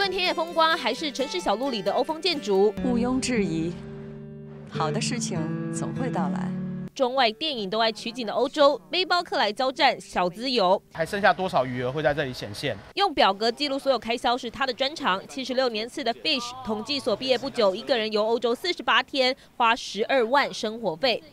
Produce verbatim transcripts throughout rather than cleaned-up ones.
论田野风光，还是城市小路里的欧风建筑， 毋庸置疑，好的事情总会到来。 中外电影都爱取景的欧洲，背包客来交战，小资游还剩下多少余额会在这里显现？ 用表格记录所有开销是他的专长。七十六年次的 Fish 统计所毕业不久，一个人游欧洲四十八天，花十二万生活费。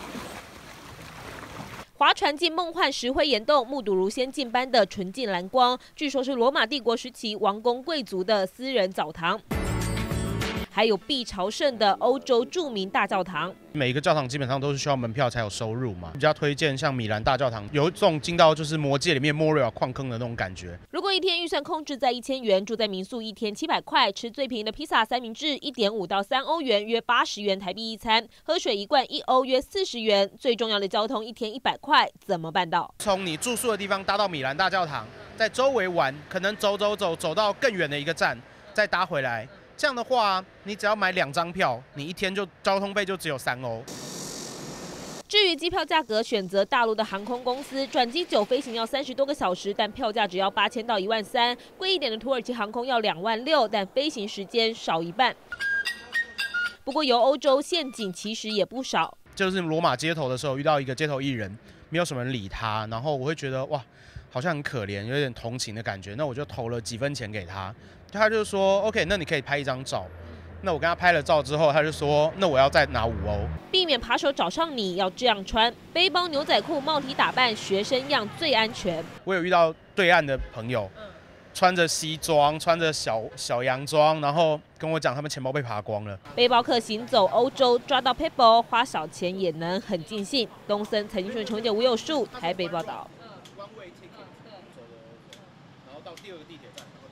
划船进梦幻石灰岩洞，目睹如仙境般的纯净蓝光，据说是罗马帝国时期王公贵族的私人澡堂。 还有必朝圣的欧洲著名大教堂， 每一个教堂基本上都是需要门票才有收入嘛。比较推荐像米兰大教堂，有一种进到就是魔戒里面莫瑞尔矿坑的那种感觉。 如果一天预算控制在一千元，住在民宿一天七百块，吃最便宜的披萨三明治一点五到三欧元，约八十元台币一餐，喝水一罐一欧约四十元。最重要的交通一天一百块，怎么办到？ 从你住宿的地方搭到米兰大教堂，在周围玩，可能走走走走到更远的一个站，再搭回来。 这样的话，你只要买两张票，你一天就交通费就只有三欧。 至于机票价格，选择大陆的航空公司，转机久飞行要三十多个小时，但票价只要八千到一万三；贵一点的土耳其航空要两万六，但飞行时间少一半。不过游欧洲陷阱其实也不少。 就是罗马街头的时候，遇到一个街头艺人，没有什么人理他，然后我会觉得哇，好像很可怜，有点同情的感觉，那我就投了几分钱给他。 他就说 ：“OK， 那你可以拍一张照。”那我跟他拍了照之后，他就说：“那我要再拿五欧。” 避免扒手找上你，要这样穿：背包、牛仔裤、帽 T 打扮，学生样最安全。 我有遇到对岸的朋友，穿着西装，穿着小小洋装，然后跟我讲他们钱包被扒光了。 背包客行走欧洲，抓到 people 花小钱也能很尽兴。东森财经新闻陈姐吴有树台北报道。 然后到第二个地铁站。